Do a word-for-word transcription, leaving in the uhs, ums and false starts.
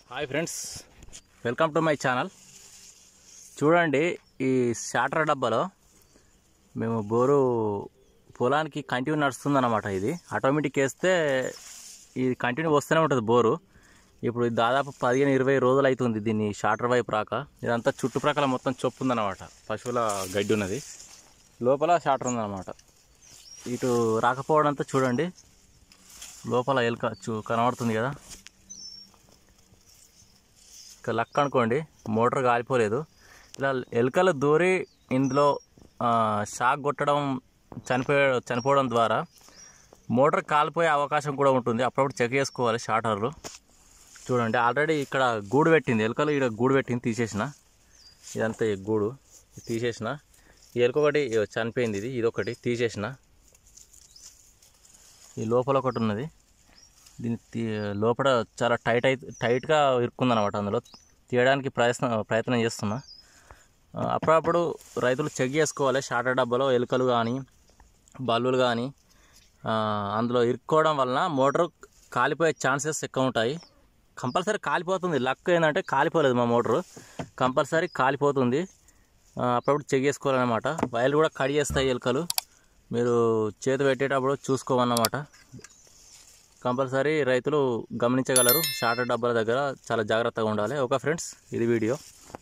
Hi friends, welcome to my channel. చూడండి, ఈ shatter డబ్బాలో మేము బోరు పొలానికి కంటిన్యూ నడుస్తుందన్నమాట. ఇది ఆటోమేటిక్ వేస్తే ఇది కంటిన్యూ వస్తూనే ఉంటుంది బోరు. ఇప్పుడు దాదాపు పదిహేను ఇరవై రోజులు అవుతుంది దీన్ని షాటర్ వైపు రాక. ఇదంతా చుట్టుప్రక్కల మొత్తం చొప్పు ఉందన్నమాట, పశువుల గడ్డి ఉన్నది, లోపల షాటర్ ఉందన్నమాట. ఇటు రాకపోవడంతో చూడండి, లోపల ఎలుక చూ కనబడుతుంది కదా. ఇక లక్ అనుకోండి, మోటార్ కాలిపోలేదు. ఇలా ఎలుకలు దూరి ఇందులో షాక్ కొట్టడం, చనిపోయే చనిపోవడం ద్వారా మోటార్ కాలిపోయే అవకాశం కూడా ఉంటుంది. అప్పుడప్పుడు చెక్ చేసుకోవాలి షాటర్లు. చూడండి, ఆల్రెడీ ఇక్కడ గూడు పెట్టింది ఎలుకలు, ఇక్కడ గూడు పెట్టింది, తీసేసిన. ఇదంతా గూడు తీసేసిన. ఈ ఎలుక ఒకటి చనిపోయింది, ఇది ఇదొకటి తీసేసిన. ఈ లోపల ఒకటి ఉన్నది, దీన్ని లోపల చాలా టైట్ అయి టైట్గా ఇరుక్కుందనమాట. అందులో తీయడానికి ప్రయత్నం ప్రయత్నం చేస్తున్నా. అప్పుడప్పుడు రైతులు చెక్ చేసుకోవాలి షాటర్ డబ్బాలో ఎలుకలు కానీ బల్లులు కానీ అందులో ఇరుక్కోవడం వలన మోటార్ కాలిపోయే ఛాన్సెస్ ఎక్కువ ఉంటాయి. కంపల్సరీ కాలిపోతుంది. లక్ ఏంటంటే కాలిపోలేదు మా మోటారు, కంపల్సరీ కాలిపోతుంది. అప్పుడప్పుడు చెక్ చేసుకోవాలన్నమాట. వైర్లు కూడా కడి చేస్తాయి ఎలుకలు, మీరు చేతి పెట్టేటప్పుడు చూసుకోవాలన్నమాట. కంపల్సరీ రైతులు గమనించగలరు. షాటర్ డబ్బాల దగ్గర చాలా జాగ్రత్తగా ఉండాలి. ఓకే ఫ్రెండ్స్, ఇది వీడియో.